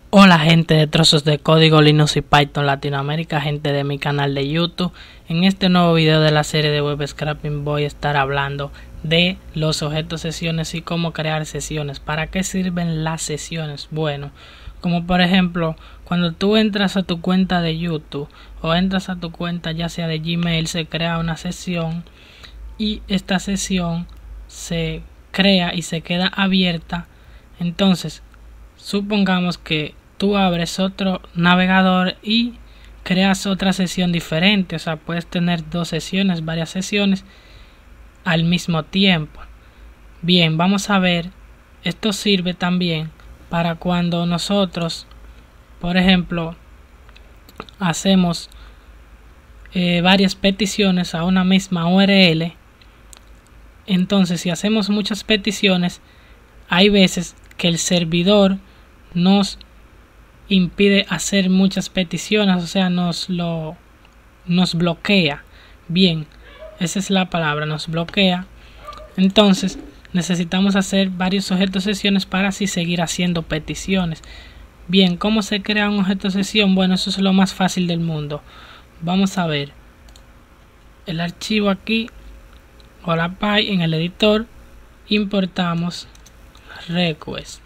Hola gente de Trozos de Código, Linux y Python Latinoamérica, gente de mi canal de YouTube. En este nuevo video de la serie de Web Scraping voy a estar hablando de los objetos sesiones y cómo crear sesiones. ¿Para qué sirven las sesiones? Bueno, como por ejemplo, cuando tú entras a tu cuenta de YouTube o entras a tu cuenta ya sea de Gmail, se crea una sesión y esta sesión se crea y se queda abierta. Entonces, supongamos que tú abres otro navegador y creas otra sesión diferente, o sea, puedes tener dos sesiones, varias sesiones al mismo tiempo. Bien, vamos a ver, esto sirve también para cuando nosotros, por ejemplo, hacemos varias peticiones a una misma URL. Entonces, si hacemos muchas peticiones, hay veces que el servidor nos impide hacer muchas peticiones, o sea, nos bloquea. Bien, esa es la palabra, nos bloquea. Entonces necesitamos hacer varios objetos sesiones para así seguir haciendo peticiones. Bien, ¿cómo se crea un objeto sesión? Bueno, eso es lo más fácil del mundo. Vamos a ver el archivo aquí, hola Py, en el editor importamos request.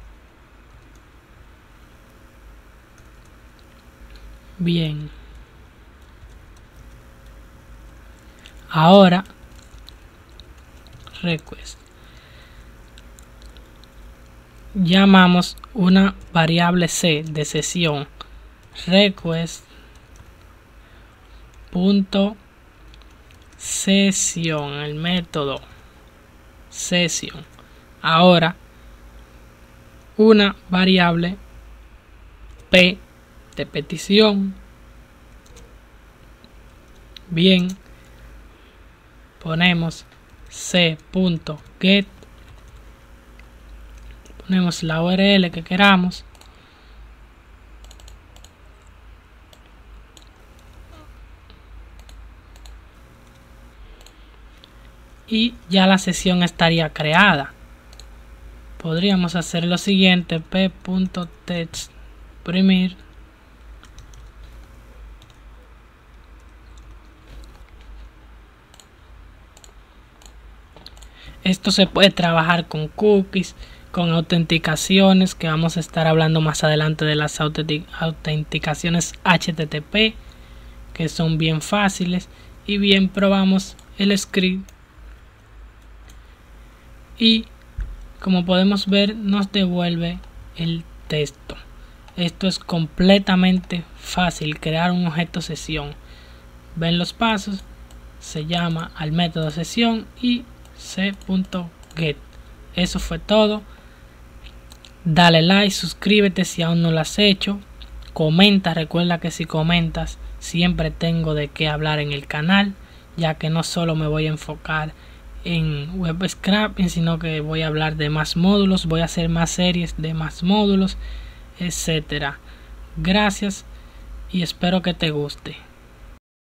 Bien, ahora request, llamamos una variable C de sesión request punto sesión, el método sesión. Ahora una variable P de petición. Bien, ponemos c.get, ponemos la URL que queramos y ya la sesión estaría creada. Podríamos hacer lo siguiente: p.text imprimir. Esto se puede trabajar con cookies, con autenticaciones, que vamos a estar hablando más adelante de las autenticaciones HTTP, que son bien fáciles. Y bien, probamos el script y como podemos ver nos devuelve el texto. Esto es completamente fácil, crear un objeto sesión. Ven los pasos, se llama al método sesión y c.get. Eso fue todo. Dale like, suscríbete si aún no lo has hecho, comenta. Recuerda que si comentas siempre tengo de qué hablar en el canal, ya que no solo me voy a enfocar en web scraping, sino que voy a hablar de más módulos, voy a hacer más series de más módulos, etcétera. Gracias y espero que te guste.